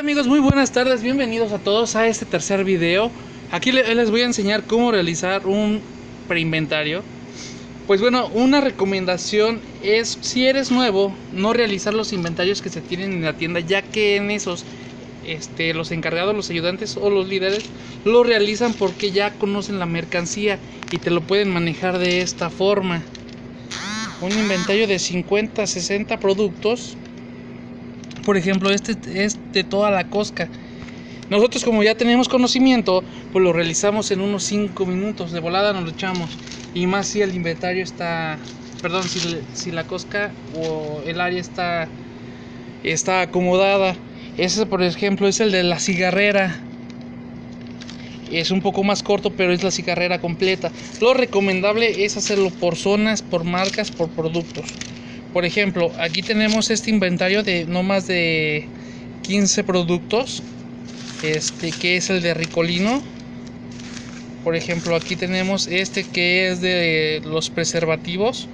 Amigos, muy buenas tardes, bienvenidos a todos a este tercer video. Aquí les voy a enseñar cómo realizar un preinventario. Pues bueno, una recomendación es, si eres nuevo, no realizar los inventarios que se tienen en la tienda, ya que en esos los encargados, los ayudantes o los líderes lo realizan porque ya conocen la mercancía y te lo pueden manejar de esta forma. Un inventario de 50, 60 productos. Por ejemplo, este es de toda la cosca. Nosotros, como ya tenemos conocimiento, pues lo realizamos en unos 5 minutos. De volada nos lo echamos. Y más si el inventario está, perdón, si la cosca o el área está acomodada. Ese, por ejemplo, es el de la cigarrera. Es un poco más corto, pero es la cigarrera completa. Lo recomendable es hacerlo por zonas, por marcas, por productos. Por ejemplo, aquí tenemos este inventario de no más de 15 productos, que es el de Ricolino. Por ejemplo, aquí tenemos este que es de los preservativos,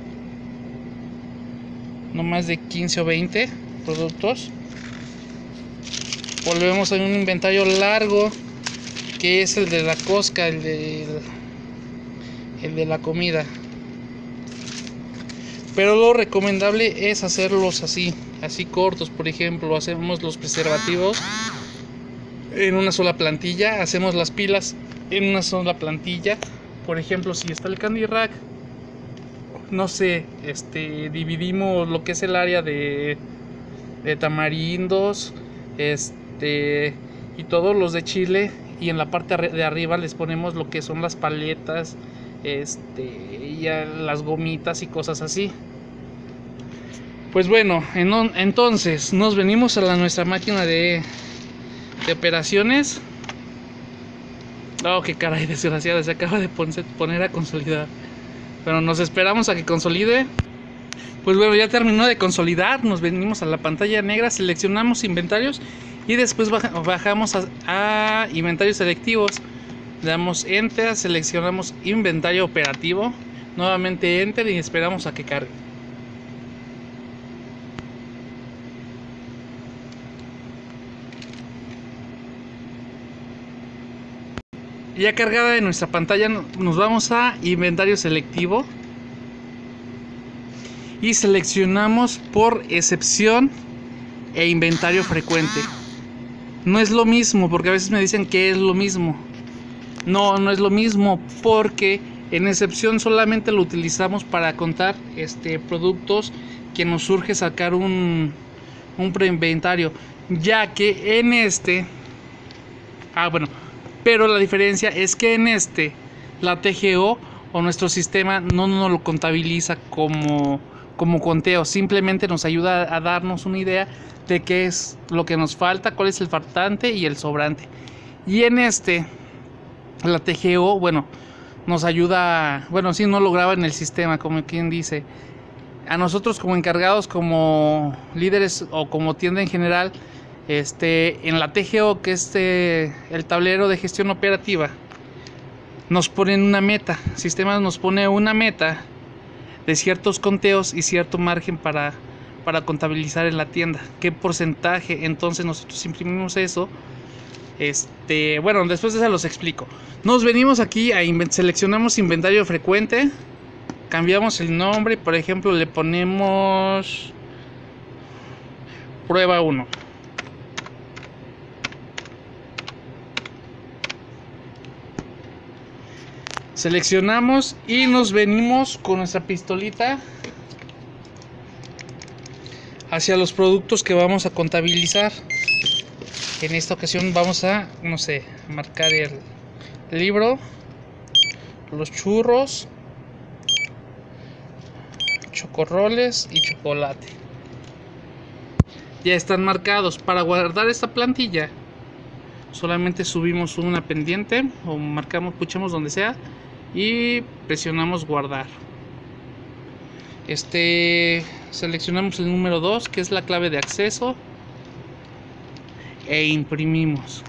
no más de 15 o 20 productos. Volvemos a un inventario largo, que es el de la cosca, el de la comida. Pero lo recomendable es hacerlos así cortos. Por ejemplo, hacemos los preservativos en una sola plantilla, hacemos las pilas en una sola plantilla. Por ejemplo, si está el candy rack, no sé, dividimos lo que es el área de tamarindos, y todos los de chile, y en la parte de arriba les ponemos lo que son las paletas, y las gomitas y cosas así. Pues bueno, entonces nos venimos a nuestra máquina de operaciones. Oh, qué caray, desgraciada, se acaba de poner a consolidar. Pero nos esperamos a que consolide. Pues bueno, ya terminó de consolidar. Nos venimos a la pantalla negra, seleccionamos inventarios y después bajamos a inventarios selectivos. Le damos enter, seleccionamos inventario operativo, nuevamente enter y esperamos a que cargue. Ya cargada en nuestra pantalla, nos vamos a inventario selectivo y seleccionamos por excepción e inventario frecuente. No es lo mismo, porque a veces me dicen que es lo mismo. No es lo mismo, porque en excepción solamente lo utilizamos para contar productos que nos surge sacar un preinventario, ya que en pero la diferencia es que en la TGO o nuestro sistema no nos lo contabiliza como conteo, simplemente nos ayuda a darnos una idea de qué es lo que nos falta, cuál es el faltante y el sobrante. Y en la TGO, nos ayuda, sí, no lo graba en el sistema, como quien dice. A nosotros como encargados, como líderes o como tienda en general, en la TGO, que es el tablero de gestión operativa, nos ponen una meta. El sistema nos pone una meta de ciertos conteos y cierto margen para contabilizar en la tienda. ¿Qué porcentaje? Entonces nosotros imprimimos eso. Después de eso los explico. Nos venimos aquí seleccionamos inventario frecuente, cambiamos el nombre, por ejemplo le ponemos prueba 1. Seleccionamos y nos venimos con nuestra pistolita hacia los productos que vamos a contabilizar. En esta ocasión vamos a, marcar el libro, los churros, chocorroles y chocolate. Ya están marcados. Para guardar esta plantilla solamente subimos una pendiente o puchamos donde sea y presionamos guardar. Seleccionamos el número 2, que es la clave de acceso, e imprimimos.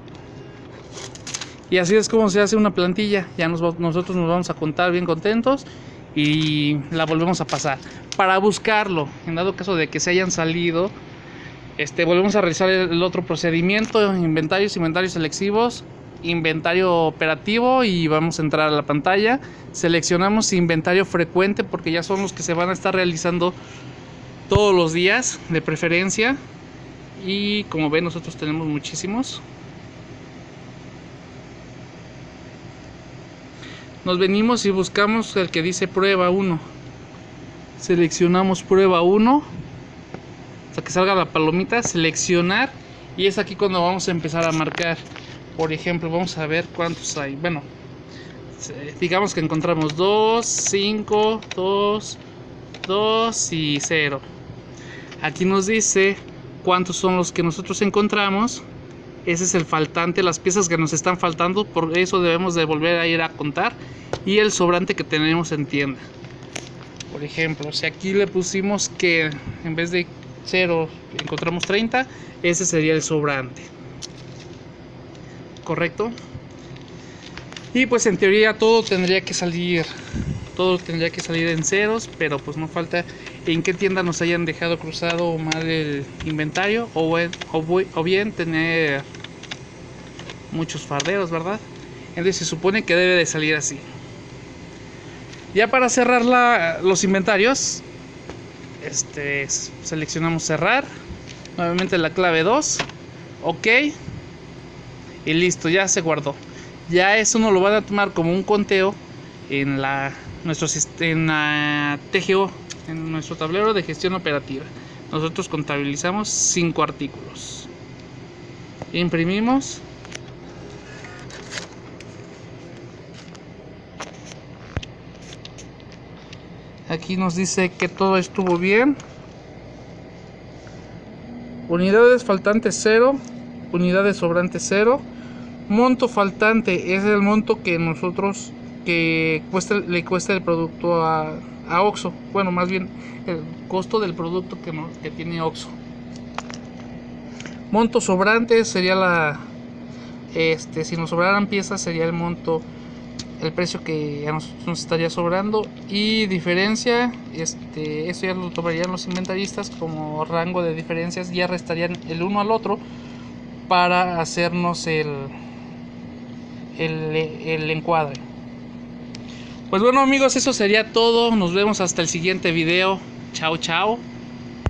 Y así es como se hace una plantilla. Ya nosotros nos vamos a contar bien contentos y la volvemos a pasar. Para buscarlo, en dado caso de que se hayan salido, Volvemos a realizar el otro procedimiento: inventarios selectivos, inventario operativo, y vamos a entrar a la pantalla. Seleccionamos inventario frecuente porque ya son los que se van a estar realizando todos los días de preferencia, y como ven nosotros tenemos muchísimos. Nos venimos y buscamos el que dice prueba 1. Seleccionamos prueba 1 hasta que salga la palomita, seleccionar, y es aquí cuando vamos a empezar a marcar. Por ejemplo, vamos a ver cuántos hay. Bueno, digamos que encontramos 2, 5, 2, 2 y 0. Aquí nos dice cuántos son los que nosotros encontramos. Ese es el faltante, las piezas que nos están faltando, por eso debemos de volver a ir a contar, y el sobrante que tenemos en tienda. Por ejemplo, si aquí le pusimos que en vez de 0 encontramos 30, ese sería el sobrante, ¿correcto? Y pues en teoría todo tendría que salir en ceros, pero pues no falta en qué tienda nos hayan dejado cruzado mal el inventario, o bien tener muchos fardeos, ¿verdad? Entonces se supone que debe de salir así. Ya para cerrar los inventarios, seleccionamos cerrar, nuevamente la clave 2, ok, y listo, ya se guardó. Ya eso nos lo van a tomar como un conteo en la TGO, en nuestro tablero de gestión operativa. Nosotros contabilizamos 5 artículos. Imprimimos. Aquí nos dice que todo estuvo bien. Unidades faltantes 0, unidades sobrantes 0. Monto faltante es el monto que nosotros le cuesta el producto a Oxxo. Bueno, más bien el costo del producto que tiene Oxxo. Monto sobrante sería si nos sobraran piezas sería el monto, el precio que a nosotros nos estaría sobrando. Y diferencia, eso ya lo tomarían los inventaristas como rango de diferencias, ya restarían el uno al otro para hacernos el encuadre. Pues bueno amigos, eso sería todo. Nos vemos hasta el siguiente video. Chao, chao.